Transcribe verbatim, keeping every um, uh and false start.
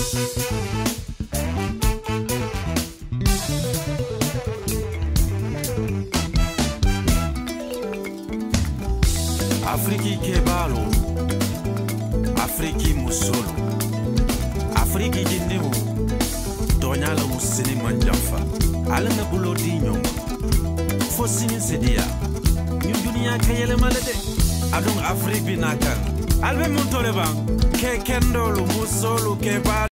Afriki kebalo, Afriki musolo, Afriki jindimu, tonyala musini manjafa, alana bulo di nyongo, fosini sedia, nyundunia kayele malade, adung Afriki binakar, albe muntole bang, ke kendolo musolo kebalo.